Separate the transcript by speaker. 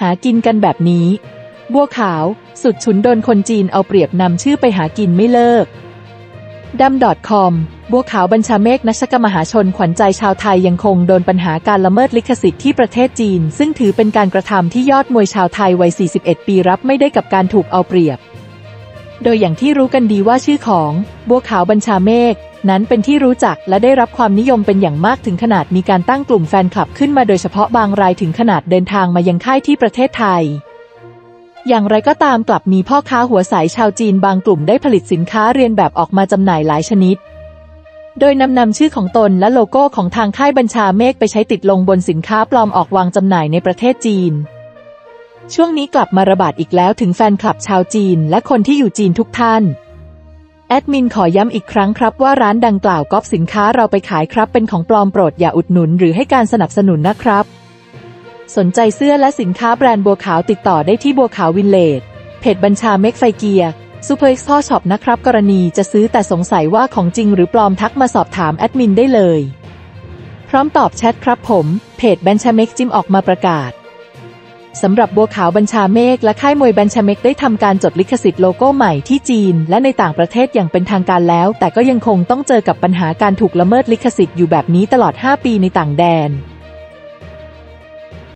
Speaker 1: หากินกันแบบนี้บัวขาวสุดฉุนโดนคนจีนเอาเปรียบนำชื่อไปหากินไม่เลิกดำ .com บัวขาวบัญชาเมฆนักชกมหาชนขวัญใจชาวไทยยังคงโดนปัญหาการละเมิดลิขสิทธิ์ที่ประเทศจีนซึ่งถือเป็นการกระทำที่ยอดมวยชาวไทยวัย 41 ปีรับไม่ได้กับการถูกเอาเปรียบโดยอย่างที่รู้กันดีว่าชื่อของบัวขาวบัญชาเมฆนั้นเป็นที่รู้จักและได้รับความนิยมเป็นอย่างมากถึงขนาดมีการตั้งกลุ่มแฟนคลับขึ้นมาโดยเฉพาะบางรายถึงขนาดเดินทางมายังค่ายที่ประเทศไทยอย่างไรก็ตามกลับมีพ่อค้าหัวใสชาวจีนบางกลุ่มได้ผลิตสินค้าเรียนแบบออกมาจำหน่ายหลายชนิดโดยนำชื่อของตนและโลโก้ของทางค่ายบัญชาเมฆไปใช้ติดลงบนสินค้าปลอมออกวางจำหน่ายในประเทศจีนช่วงนี้กลับมาระบาดอีกแล้วถึงแฟนคลับชาวจีนและคนที่อยู่จีนทุกท่านแอดมินขอย้ำอีกครั้งครับว่าร้านดังกล่าวก๊อปสินค้าเราไปขายครับเป็นของปลอมโปรดอย่าอุดหนุนหรือให้การสนับสนุนนะครับสนใจเสื้อและสินค้าแบรนด์บัวขาวติดต่อได้ที่บัวขาววินเลจเพจบัญชาเมฆไฟเกียร์ซูเปอร์เอ็กซ์พ่อช็อปนะครับกรณีจะซื้อแต่สงสัยว่าของจริงหรือปลอมทักมาสอบถามแอดมินได้เลยพร้อมตอบแชทครับผมเพจบัญชาเมฆจิมออกมาประกาศสำหรับบัวขาวบัญชาเมฆและค่ายมวยบัญชาเมฆได้ทำการจดลิขสิทธิ์โลโก้ใหม่ที่จีนและในต่างประเทศอย่างเป็นทางการแล้วแต่ก็ยังคงต้องเจอกับปัญหาการถูกละเมิดลิขสิทธิ์อยู่แบบนี้ตลอด5 ปีในต่างแดน